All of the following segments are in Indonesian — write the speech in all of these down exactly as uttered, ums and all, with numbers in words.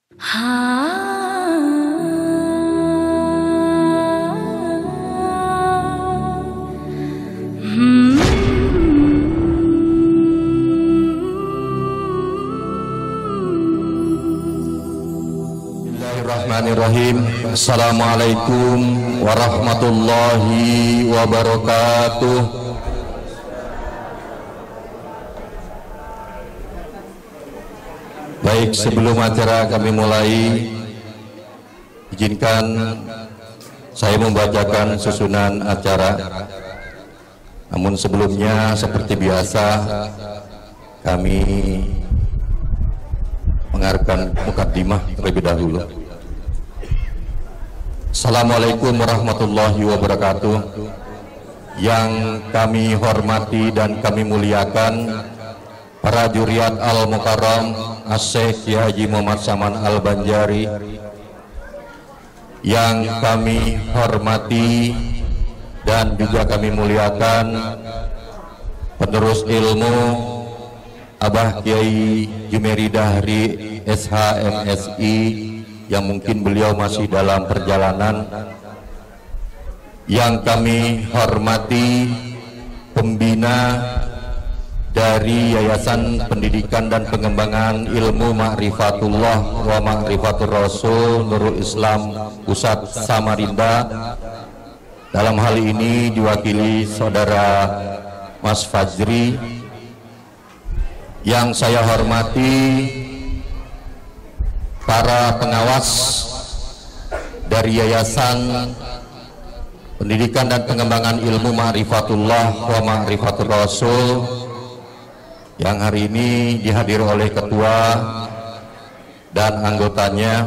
Bismillahirrahmanirrahim. Assalamualaikum warahmatullahi wabarakatuh. Baik, sebelum acara kami mulai, izinkan saya membacakan susunan acara. Namun sebelumnya, seperti biasa, kami mengarahkan mukaddimah terlebih dahulu. Assalamualaikum warahmatullahi wabarakatuh. Yang kami hormati dan kami muliakan para juriat Al-Mukarram As-Syekh Kiai Haji Muhammad Saman Al-Banjari, yang kami hormati dan juga kami muliakan penerus ilmu Abah Kiai Jumeri Dahri S H M S I, yang mungkin beliau masih dalam perjalanan. Yang kami hormati pembina dari Yayasan Pendidikan dan Pengembangan Ilmu Ma'rifatullah wa Ma'rifatur Rasul Nurul Islam Pusat Samarinda. Dalam hal ini diwakili saudara Mas Fajri. Yang saya hormati para pengawas dari Yayasan Pendidikan dan Pengembangan Ilmu Ma'rifatullah wa Ma'rifatur Rasul, yang hari ini dihadiri oleh ketua dan anggotanya.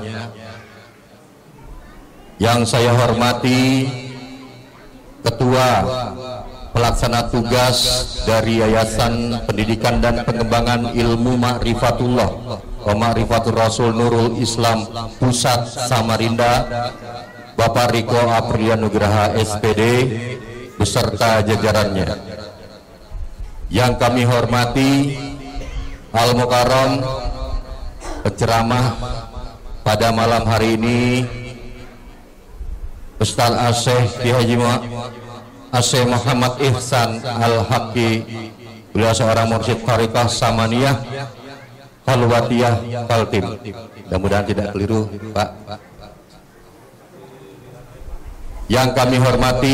Yang saya hormati ketua pelaksana tugas dari Yayasan Pendidikan dan Pengembangan Ilmu Ma'rifatullah wa Ma'rifatur Rasul Nurul Islam Pusat Samarinda, Bapak Riko Aprilia Nugraha S P D beserta jajarannya. Yang kami hormati Al-Mukarram penceramah pada malam hari ini, Ustaz As-Syekh Kiai Haji As-Syekh Muhammad Ihsan Al-Haqqi. Beliau seorang mursyid Tariqah Samaniyah Khalwatiyah Kaltim. Mudah-mudahan tidak keliru, Pak. Yang kami hormati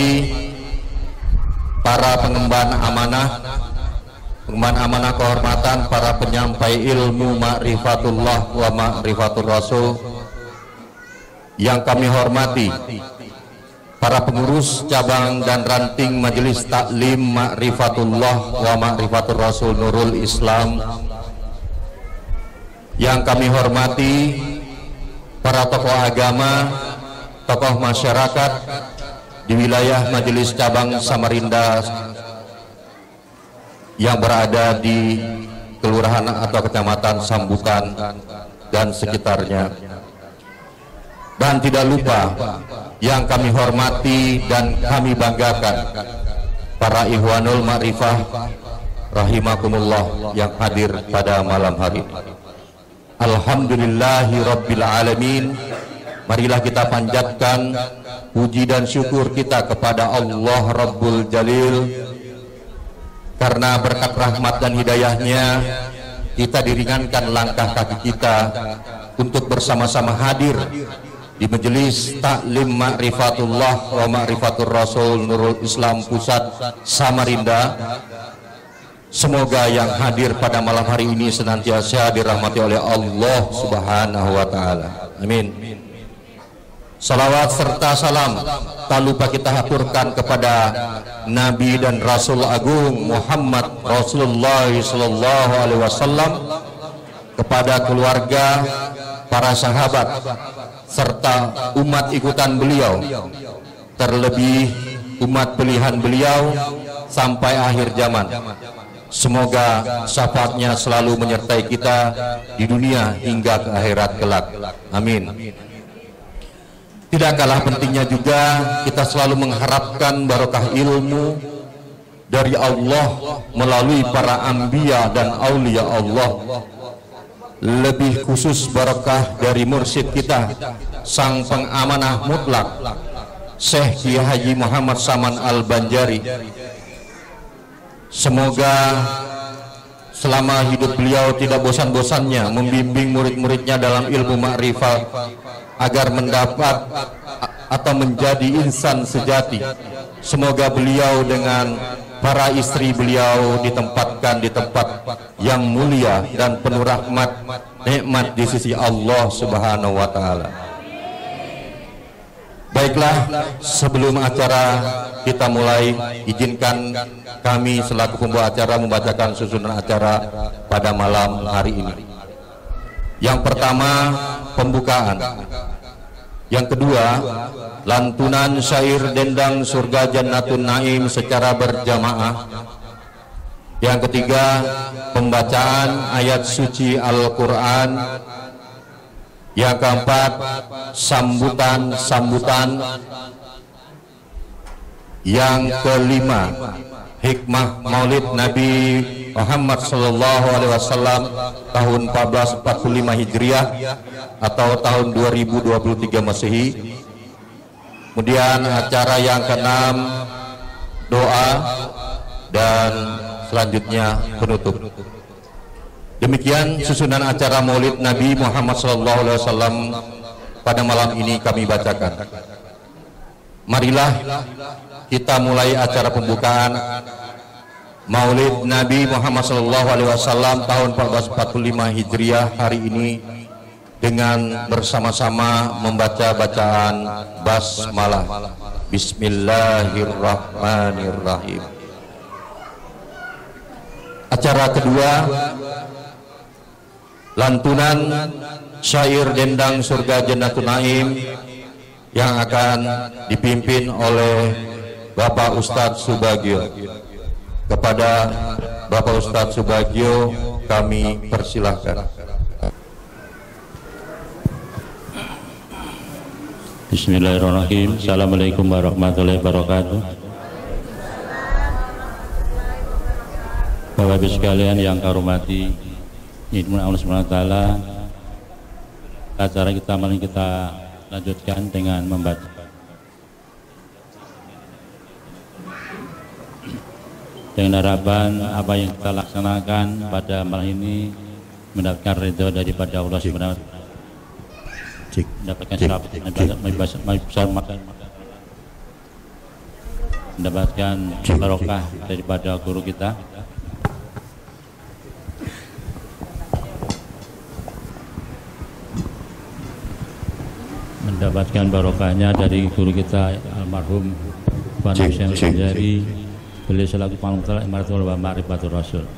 para pengemban amanah, pengemban amanah kehormatan, para penyampai ilmu Ma'rifatullah wa Ma'rifatur Rasul. Yang kami hormati para pengurus cabang dan ranting Majelis Taklim Ma'rifatullah wa Ma'rifatur Rasul Nurul Islam. Yang kami hormati para tokoh agama, tokoh masyarakat di wilayah Majelis Cabang Samarinda yang berada di kelurahan atau kecamatan Sambutan dan sekitarnya. Dan tidak lupa yang kami hormati dan kami banggakan para Ikhwanul Ma'rifah rahimakumullah yang hadir pada malam hari ini. Alhamdulillahi Rabbil Alamin. Marilah kita panjatkan puji dan syukur kita kepada Allah Rabbul Jalil, karena berkat rahmat dan hidayahnya kita diringankan langkah kaki kita untuk bersama-sama hadir di Majelis Taklim Ma'rifatullah wa Ma'rifatur Rasul Nurul Islam Pusat Samarinda. Semoga yang hadir pada malam hari ini senantiasa dirahmati oleh Allah Subhanahu wa Ta'ala. Amin. Salawat serta salam tak lupa kita haturkan kepada Nabi dan Rasul Agung Muhammad Rasulullah Sallallahu Alaihi Wasallam, kepada keluarga, para sahabat, serta umat ikutan beliau, terlebih umat pilihan beliau sampai akhir zaman. Semoga syafaatnya selalu menyertai kita di dunia hingga ke akhirat kelak. Amin. Tidak kalah pentingnya juga kita selalu mengharapkan barokah ilmu dari Allah melalui para anbiya dan aulia Allah, lebih khusus barokah dari mursyid kita, sang pengamanah mutlak, Syekh Kiai Haji Muhammad Saman Al-Banjari. Semoga selama hidup beliau tidak bosan-bosannya membimbing murid-muridnya dalam ilmu ma'rifat agar mendapat atau menjadi insan sejati. Semoga beliau dengan para istri beliau ditempatkan di tempat yang mulia dan penuh rahmat nikmat di sisi Allah Subhanahu wa taala. Baiklah, sebelum acara kita mulai, izinkan kami selaku pembawa acara membacakan susunan acara pada malam hari ini. Yang pertama, pembukaan. Yang kedua, lantunan syair dendang surga Jannatun Naim secara berjamaah. Yang ketiga, pembacaan ayat suci Al-Quran. Yang keempat, sambutan-sambutan. Yang kelima, hikmah Maulid Nabi Muhammad Sallallahu Alaihi Wasallam tahun seribu empat ratus empat puluh lima Hijriah atau tahun dua ribu dua puluh tiga Masehi. Kemudian acara yang keenam, doa, dan selanjutnya penutup. Demikian susunan acara Maulid Nabi Muhammad Sallallahu Alaihi Wasallam pada malam ini kami bacakan. Marilah kita mulai acara pembukaan Maulid Nabi Muhammad Sallallahu Alaihi Wasallam tahun seribu empat ratus empat puluh lima Hijriah hari ini dengan bersama-sama membaca bacaan basmalah. Bismillahirrahmanirrahim. Acara kedua, lantunan syair dendang surga Jannatun Naim yang akan dipimpin oleh Bapak Ustadz Subagio. Kepada Bapak Ustadz Subagio kami persilahkan. Bismillahirrahmanirrahim. Assalamualaikum warahmatullahi wabarakatuh. Bapak Ibu sekalian yang kami hormati, Allah subhanahu wa taala, acara kita malam kita lanjutkan dengan membaca dengan harapan apa yang kita laksanakan pada malam ini mendapatkan ridho daripada Allah subhanahu wa taala, mendapatkan syafaat, mendapatkan barokah daripada guru kita, mendapatkan barokahnya dari guru kita almarhum Pak Hussein Al-Banjari, beliau selaku Panglimah Imaratul wa Ma'rifatul Rasul.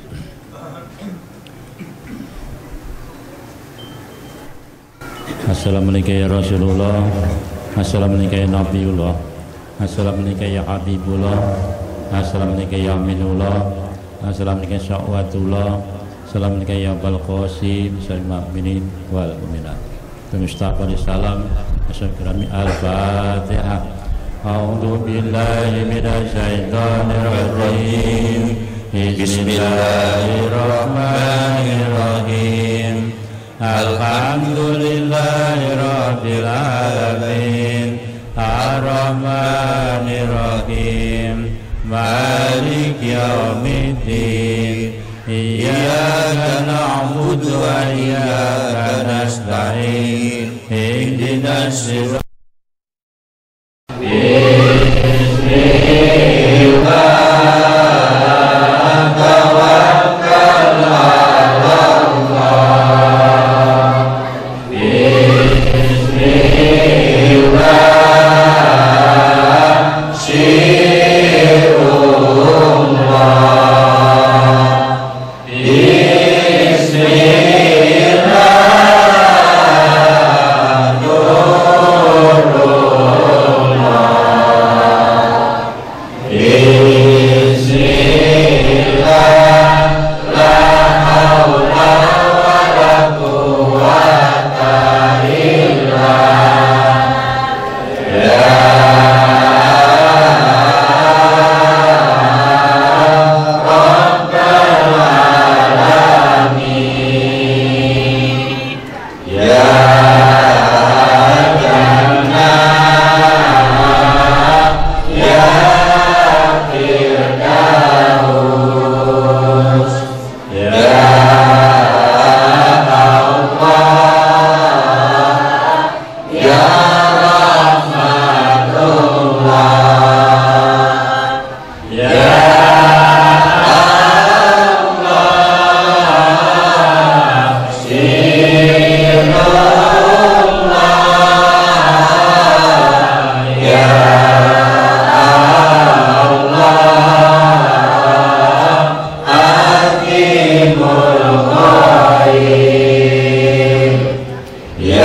Assalamualaikum ya Rasulullah, assalamualaikum ya Nabiullah, assalamualaikum ya Habibullah, assalamualaikum ya Aminullah, assalamualaikum ya Sya'watullah, assalamualaikum ya Balqasim, salimah mu'minin wal mu'minat. Mustaqbal salam, assalamualaikum al-Fatihah. A'udzu billahi minasy syaithanir rajim. Bismillahirrahmanirrahim. Alhamdulillahi rabbil alamin. Ar-Rahmanir Rahim. Maliki yaumiddin. Iyyaka na'budu wa iyyaka nasta'in. Ihdinas siratal Bismillah.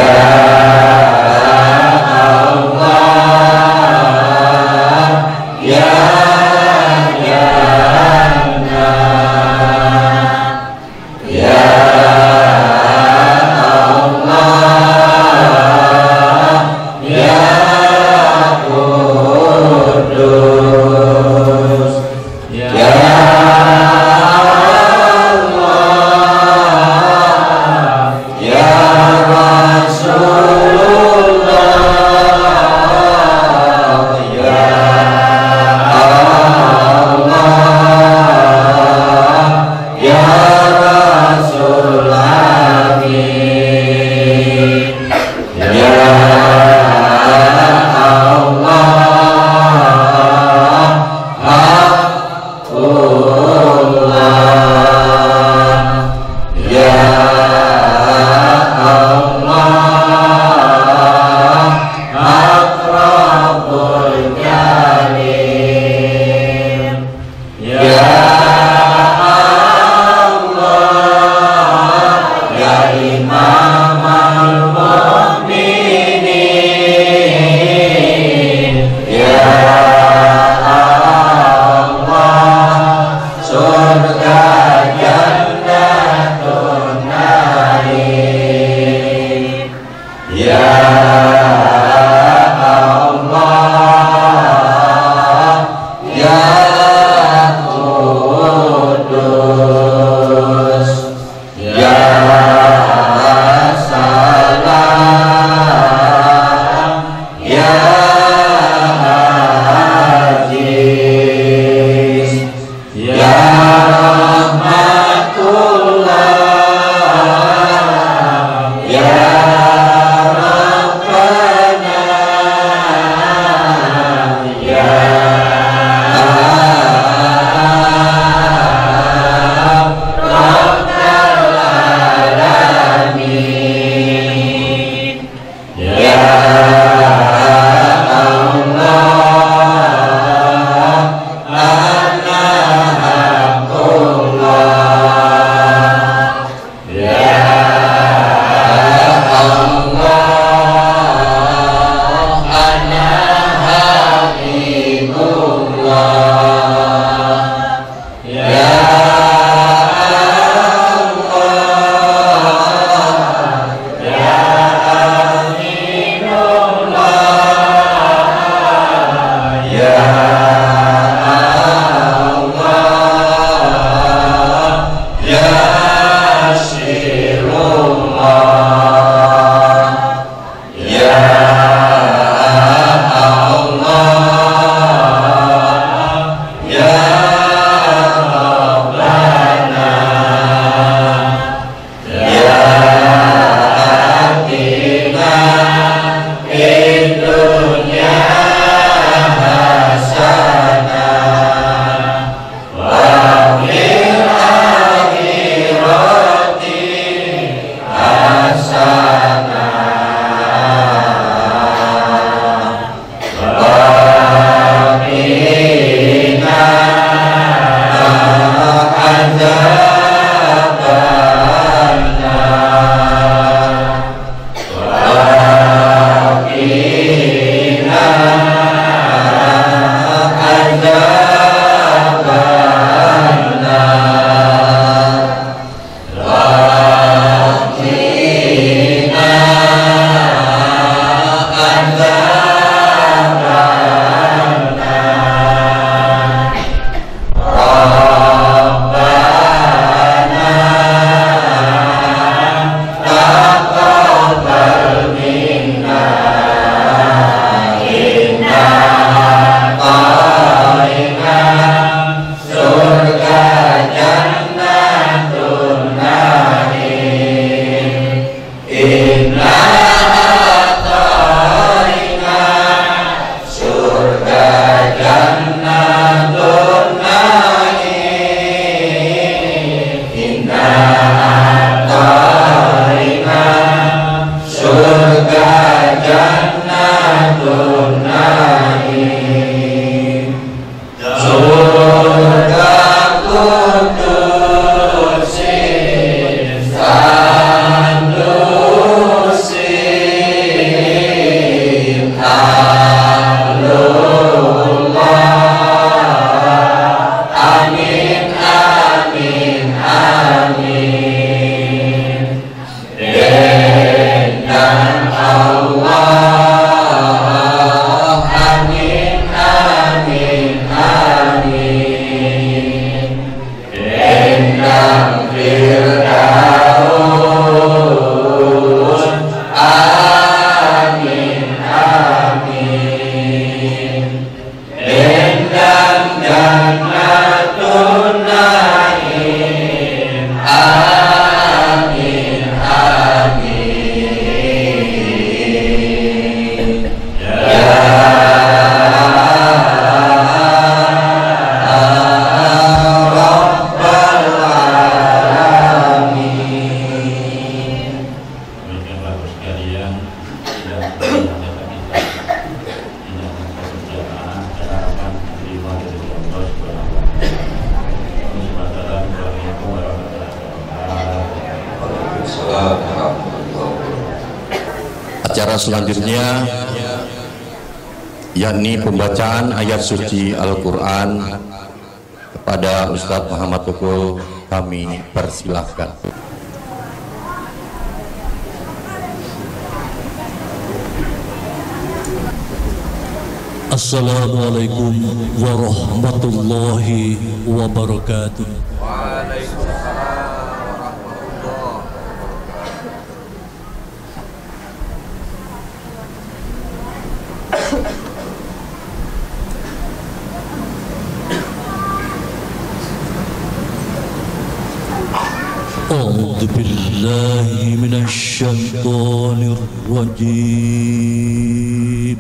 Sanusi Acara selanjutnya yakni pembacaan ayat suci Al-Quran. Kepada Ustadz Muhammad Tukul kami persilahkan. Assalamualaikum warahmatullahi wabarakatuh. A'udzu billahi minasy syaithanir rajim.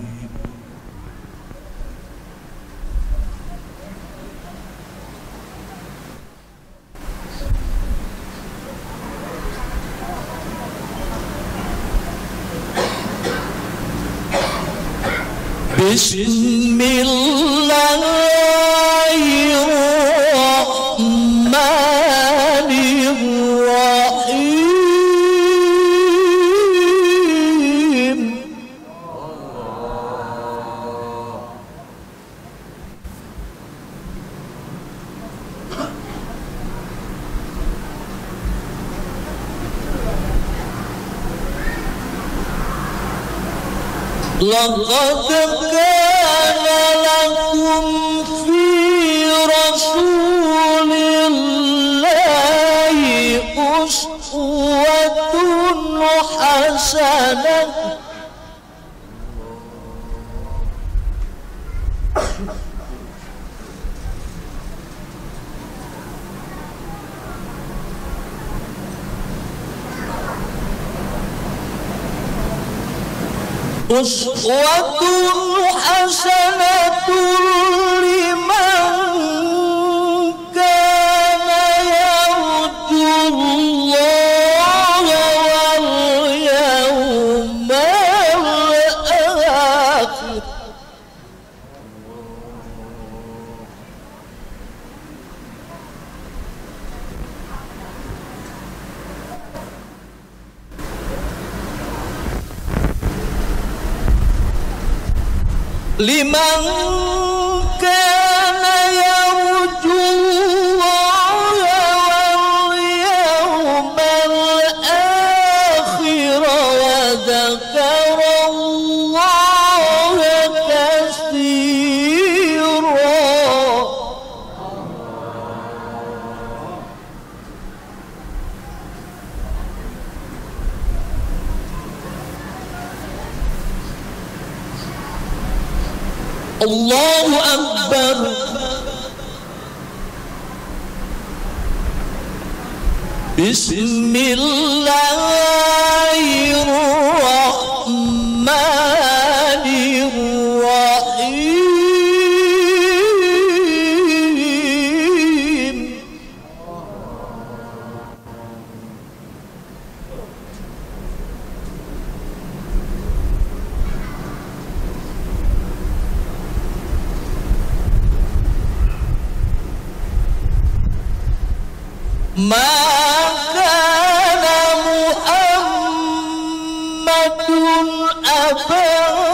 Bismillahirrahmanirrahim. Laqad kana lakum fi rasulillahi uswatun hasanah. Uswatun hasanatun liman kana yarjullaha wal yawmal akhir. Liman kana yarjullaha wal yawmal akhir wa dzakarallaha katsira. Allahu Akbar. Bismillahirrahmanirrahim. Maka Muhammadun aba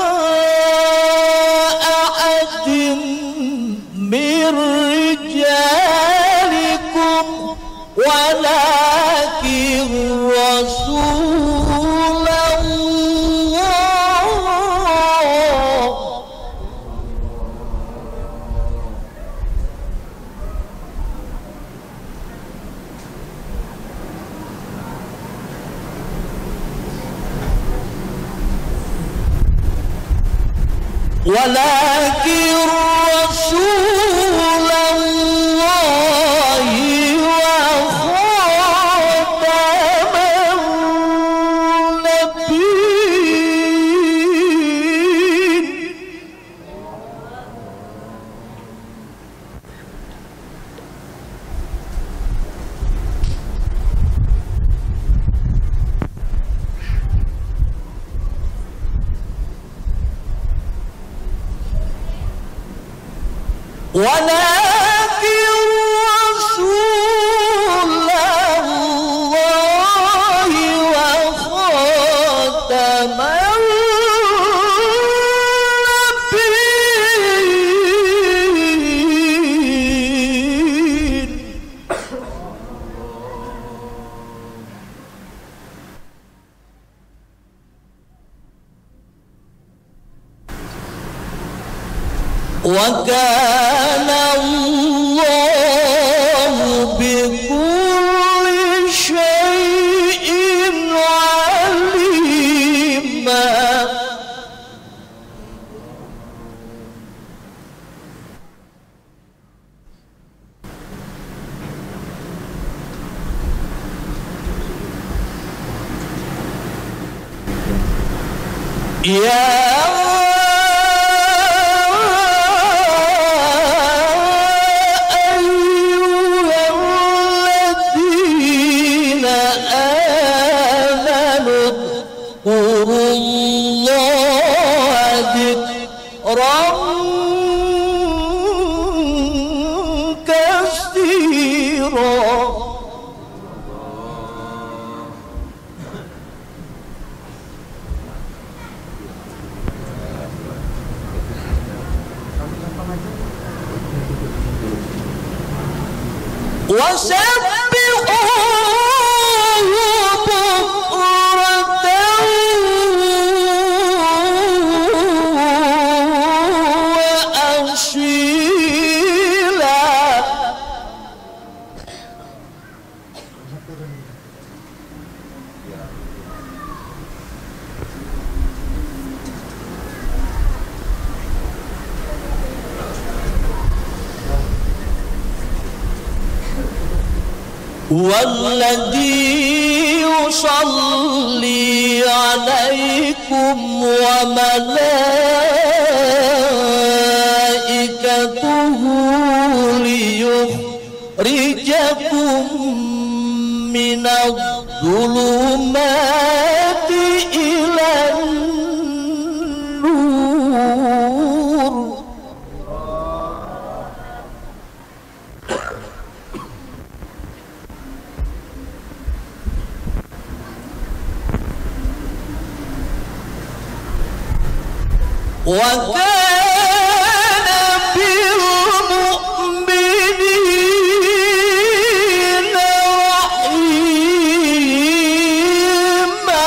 ahadin min rijalikum walakin Rasulullah ولكن رسول الله وخاتم النبيين ولكن رسول الله وخاتم النبيين وكان الله بكل شيء عليما يا وسبحوه بكرة وأصيلا والذي يصلي عليكم وملائكته ليخرجكم من الظلمات إلى النور وكان بالمؤمنين رحيما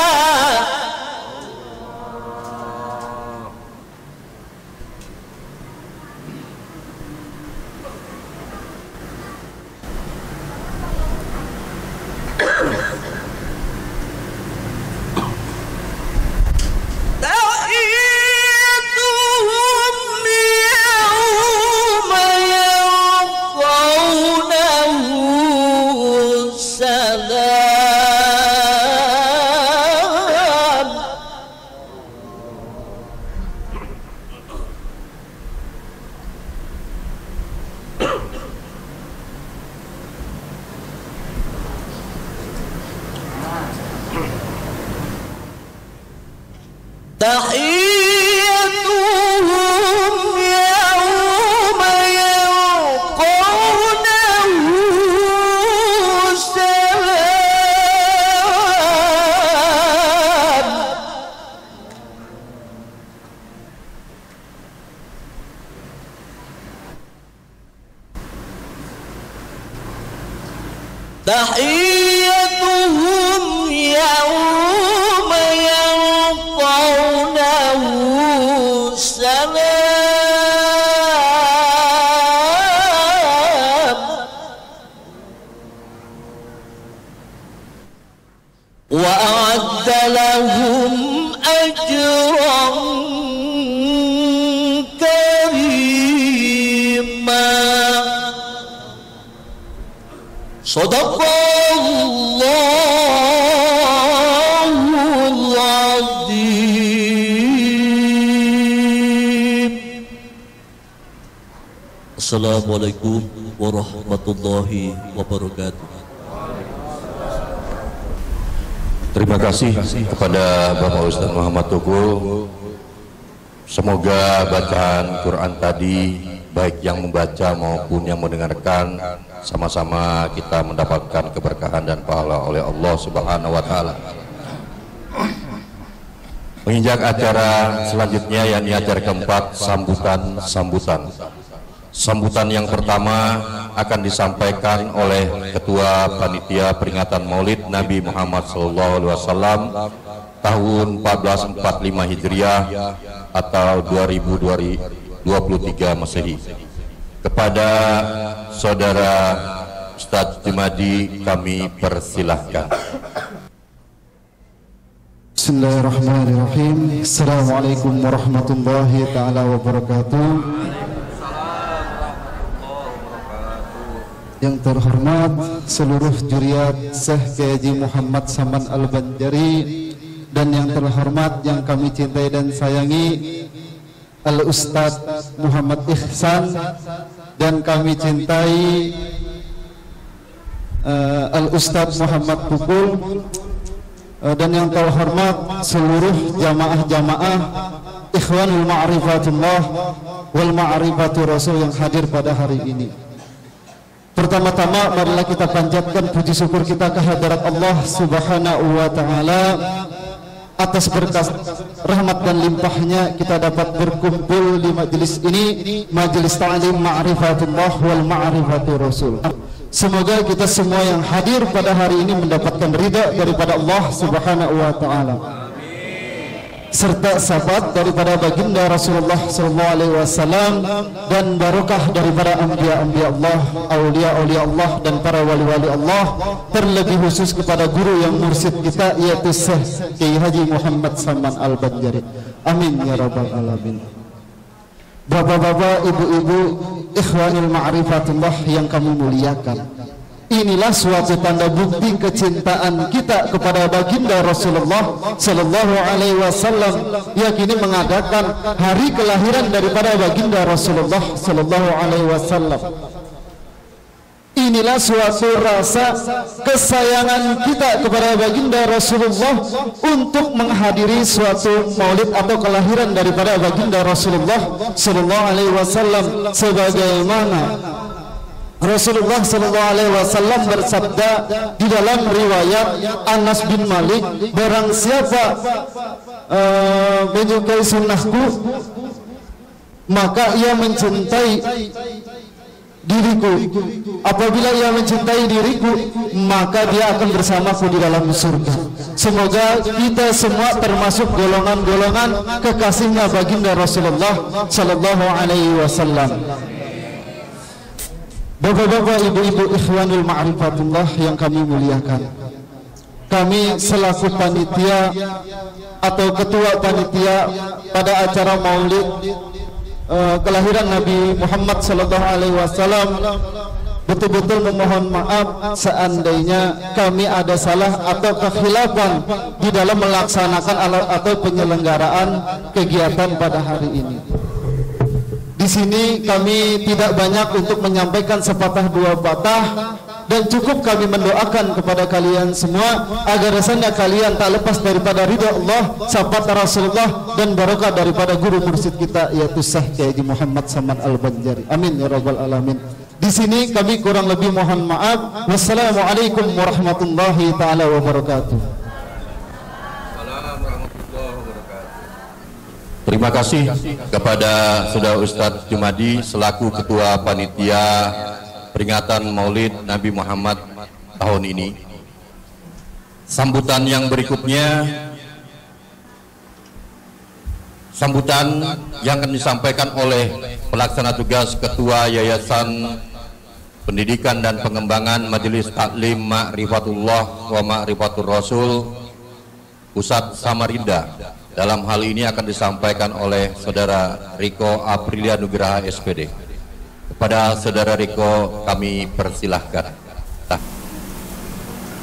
تحيتهم يوم يلقونه سلام تحيتهم يوم يلقونه سلام وأعد لهم أجرا Sadaqallahul Azim. Assalamualaikum warahmatullahi wabarakatuh. Terima kasih kepada Bapak Ustaz Muhammad Tukul. Semoga bacaan Quran tadi, baik yang membaca maupun yang mendengarkan, sama-sama kita mendapatkan keberkahan dan pahala oleh Allah Subhanahu wa Ta'ala. Menginjak acara selanjutnya, yakni acara keempat, sambutan sambutan. Sambutan yang pertama akan disampaikan oleh Ketua Panitia Peringatan Maulid Nabi Muhammad Sallallahu Alaihi Wasallam tahun seribu empat ratus empat puluh lima Hijriah atau dua ribu dua puluh tiga Masehi. Kepada Saudara Ustadz Jumadi kami persilahkan. Bismillahirrahmanirrahim. Assalamualaikum warahmatullahi taala wabarakatuh. Yang terhormat seluruh juriat Syekh Kiai Haji Muhammad Saman Al-Banjari, dan yang terhormat yang kami cintai dan sayangi Al-Ustadz Muhammad Ihsan, dan kami cintai uh, Al-Ustadz Muhammad Tukul, uh, dan yang terhormat seluruh jamaah-jamaah Ikhwanul Ma'rifatullah wal Ma'rifatur Rasul yang hadir pada hari ini. Pertama-tama marilah kita panjatkan puji syukur kita kehadirat Allah Subhanahu wa Ta'ala atas berkat rahmat dan limpahnya kita dapat berkumpul di majelis ini, majelis ta'lim ma'rifatullah wal ma'rifatur rasul. Semoga kita semua yang hadir pada hari ini mendapatkan ridha daripada Allah Subhanahu wa Ta'ala, serta sahabat daripada baginda Rasulullah sallallahu alaihi wasallam, dan barokah daripada anbiya-anbiya Allah, aulia-aulia Allah, dan para wali-wali Allah, terlebih khusus kepada guru yang mursyid kita, yaitu Syekh Kiai Haji Muhammad Saman Al-Banjari. Amin ya rabbal alamin. Bapak-bapak, ibu-ibu, ikhwanul ma'rifatullah yang kami muliakan, inilah suatu tanda bukti kecintaan kita kepada baginda Rasulullah sallallahu alaihi wasallam, yakni mengadakan hari kelahiran daripada baginda Rasulullah sallallahu alaihi wasallam. Inilah suatu rasa kesayangan kita kepada baginda Rasulullah untuk menghadiri suatu maulid atau kelahiran daripada baginda Rasulullah sallallahu alaihi wasallam, sebagaimana Rasulullah sallallahu alaihi wasallam bersabda di dalam riwayat Anas bin Malik, barang siapa uh, menyukai sunnahku maka ia mencintai diriku, apabila ia mencintai diriku maka dia akan bersamaku di dalam surga. Semoga kita semua termasuk golongan-golongan kekasihnya baginda Rasulullah sallallahu alaihi wasallam. Bapak-bapak, ibu-ibu, ikhwanul ma'rifatullah yang kami muliakan, kami selaku panitia atau ketua panitia pada acara maulid uh, kelahiran Nabi Muhammad sallallahu alaihi wasallam betul-betul memohon maaf seandainya kami ada salah atau kekhilafan di dalam melaksanakan atau penyelenggaraan kegiatan pada hari ini. Di sini kami tidak banyak untuk menyampaikan sepatah dua patah, dan cukup kami mendoakan kepada kalian semua agar rasanya kalian tak lepas daripada ridha Allah, sahabat Rasulullah, dan barokah daripada guru mursyid kita, yaitu Syekh Kiai Haji Muhammad Saman Al-Banjari. Amin ya rabbal alamin. Di sini kami kurang lebih mohon maaf. Wassalamualaikum warahmatullahi taala wabarakatuh. Terima kasih kepada Saudara Ustadz Jumadi selaku Ketua Panitia Peringatan Maulid Nabi Muhammad tahun ini. Sambutan yang berikutnya, sambutan yang akan disampaikan oleh pelaksana tugas Ketua Yayasan Pendidikan dan Pengembangan Majelis Taklim Ma'rifatullah wa Ma'rifatur Rasul Pusat Samarinda. Dalam hal ini akan disampaikan oleh Saudara Riko Aprilia Nugraha S P D. Kepada Saudara Riko kami persilahkan. Nah.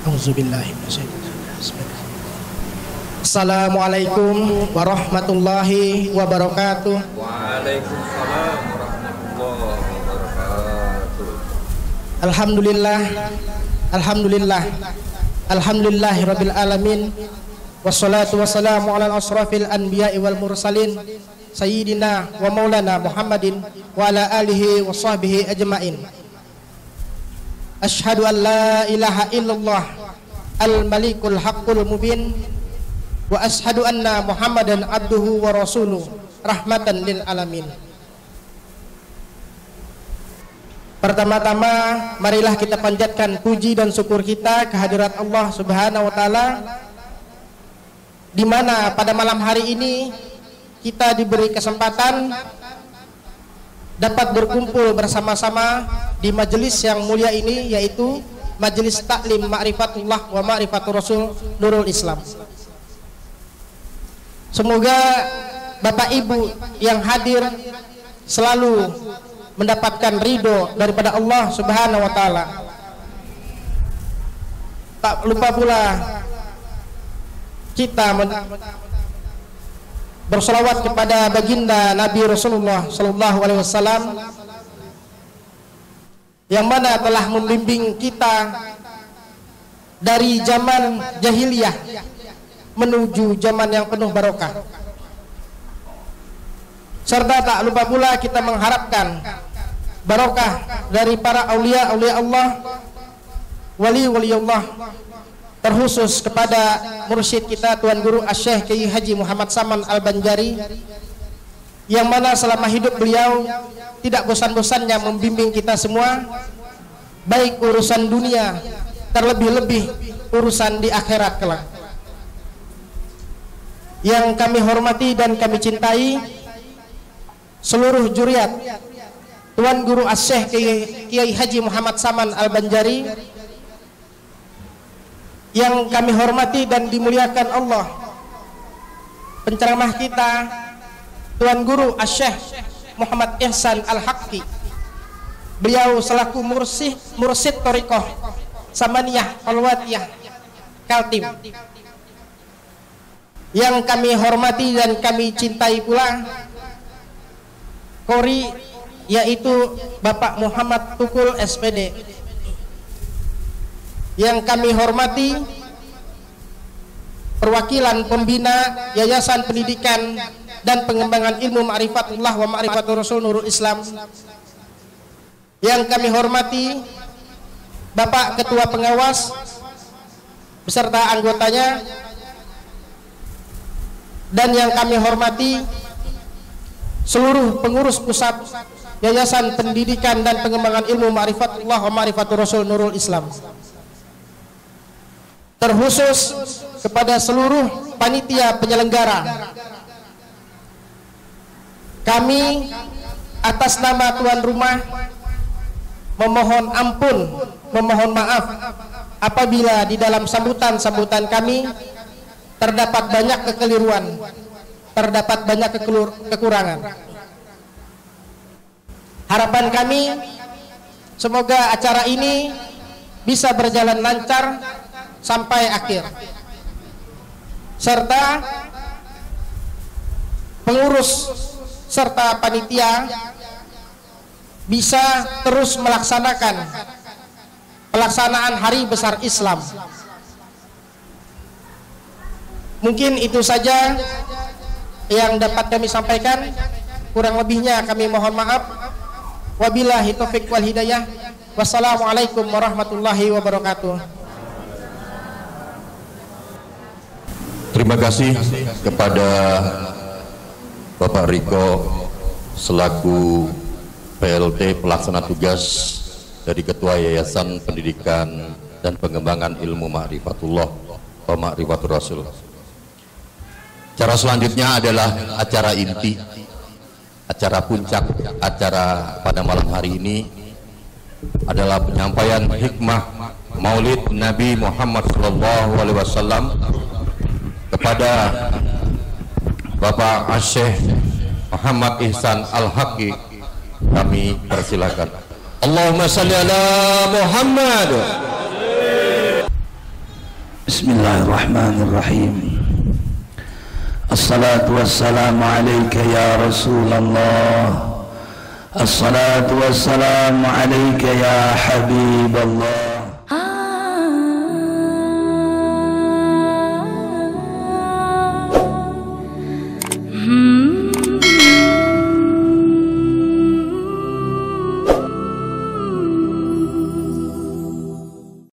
Assalamualaikum warahmatullahi wabarakatuh. Waalaikumsalam warahmatullahi wabarakatuh. Alhamdulillah, alhamdulillah, alhamdulillahi rabbil alamin. Wassalatu wassalamu ala asrafil anbiya'i wal mursalin sayyidina wa maulana Muhammadin wa ala alihi wa sahbihi ajma'in. Ashhadu an la ilaha illallah al-malikul haqqul mubin wa ashhadu anna Muhammadan abduhu wa rasuluh rahmatan lil alamin. Pertama-tama marilah kita panjatkan puji dan syukur kita kehadirat Allah Subhanahu wa taala, di mana pada malam hari ini kita diberi kesempatan dapat berkumpul bersama-sama di majelis yang mulia ini, yaitu majelis taklim ma'rifatullah wa ma'rifatur rasul Nurul Islam. Semoga Bapak Ibu yang hadir selalu mendapatkan ridho daripada Allah Subhanahu wa taala. Tak lupa pula kita bersolawat kepada baginda Nabi Rasulullah Sallallahu Alaihi Wasallam yang mana telah membimbing kita dari zaman jahiliyah menuju zaman yang penuh barokah. Serta tak lupa pula kita mengharapkan barokah dari para aulia-aulia Allah, wali-wali Allah, terkhusus kepada mursyid kita Tuan Guru Asy-Syaikh Kiai Haji Muhammad Saman Al-Banjari, yang mana selama hidup beliau tidak bosan-bosannya membimbing kita semua, baik urusan dunia, terlebih-lebih urusan di akhirat kelak. Yang kami hormati dan kami cintai seluruh juriat Tuan Guru Asy-Syaikh Kiai Haji Muhammad Saman Al-Banjari, yang kami hormati dan dimuliakan Allah, penceramah kita Tuan Guru Asy-Syaikh Muhammad Ihsan Al-Haqqi, beliau selaku mursyid mursyid Thariqah Samaniyah Al-Watiyah Kaltim, yang kami hormati dan kami cintai pula Kori, yaitu Bapak Muhammad Tukul S P D, yang kami hormati perwakilan pembina Yayasan Pendidikan dan Pengembangan Ilmu Ma'rifatullah wa Ma'rifatur Rasul Nurul Islam, yang kami hormati Bapak Ketua Pengawas beserta anggotanya, dan yang kami hormati seluruh pengurus pusat Yayasan Pendidikan dan Pengembangan Ilmu Ma'rifatullah wa Ma'rifatur Rasul Nurul Islam, terkhusus kepada seluruh panitia penyelenggara. Kami atas nama tuan rumah memohon ampun, memohon maaf apabila di dalam sambutan-sambutan kami terdapat banyak kekeliruan, terdapat banyak kekurangan. Harapan kami semoga acara ini bisa berjalan lancar sampai akhir, serta pengurus serta panitia bisa terus melaksanakan pelaksanaan Hari Besar Islam. Mungkin itu saja yang dapat kami sampaikan, kurang lebihnya kami mohon maaf. Wabillahi taufik wal hidayah. Wassalamualaikum warahmatullahi wabarakatuh. Terima kasih kepada Bapak Riko selaku P L T pelaksana tugas dari Ketua Yayasan Pendidikan dan Pengembangan Ilmu Ma'rifatullah wa Ma'rifatur Rasul. Cara selanjutnya adalah acara inti, acara puncak acara pada malam hari ini adalah penyampaian hikmah Maulid Nabi Muhammad Shallallahu Alaihi Wasallam kepada Bapak Asy-Syaikh Muhammad Ihsan Al-Haqqi. Kami persilakan. Allahumma shalli ala Muhammad. Bismillahirrahmanirrahim. Assalatu wassalamu alayka ya Rasulullah. Assalatu wassalamu alayka ya Habiballah.